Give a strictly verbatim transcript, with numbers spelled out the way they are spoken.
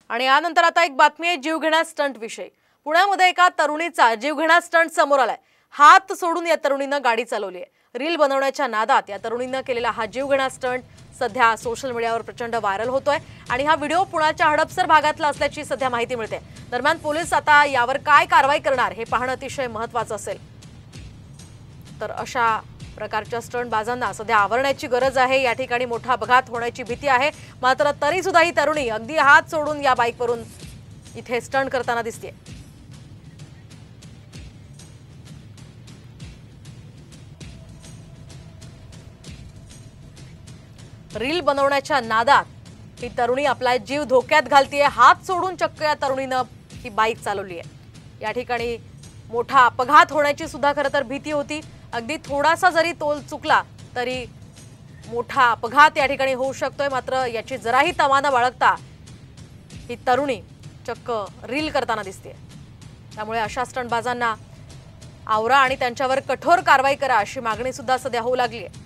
आणि यानंतर आता एक बातमी आहे जीवघेण्या स्टंट विषयी। पुण्यामध्ये एका तरुणीचा जीवघेण्या स्टंट समोर आलाय। हात सोडून या तरुणीने गाडी चालवली आहे। रील बनवण्याच्या नादात या तरुणीने केलेला हा जीवघेण्या स्टंट सध्या सोशल मीडियावर प्रचंड व्हायरल होतोय आणि हा व्हिडिओ पुण्याच्या हडपसर भागातला असल्याची सध्या माहिती मिळते। दरम्यान पोलीस आता यावर काय कारवाई करणार हे पाहणं अतिशय महत्त्वाचं असेल। तर अशा प्रकारच्या स्टंट बाजांना सध्या आवरण्याची गरज आहे। या ठिकाणी मोठा अपघात होण्याची भीती आहे, मात्र तरी सुद्धा ही तरुणी अगदी हात सोडून या बाईकवरून इथे स्टंट करताना दिसते। रील बनवण्याच्या नादात ही तरुणी आपला जीव धोक्यात घालतीये। हात सोडून चक्क या तरुणीने ही बाईक चालवली आहे। या ठिकाणी मोठा अपघात होण्याची सुद्धा खरं तर भीती होती। अगदी थोडासा जरी तोल चुकला तरी मोठा अपघात या ठिकाणी होऊ शकतोय, मात्र याची जराही तमा न बाळगता ही तरुणी चक्क रील करताना दिसते। त्यामुळे अशा स्टंटबाजांना आवरा आणि त्यांच्यावर कठोर कारवाई करा अशी मागणी सुद्धा सध्या होऊ लागली आहे।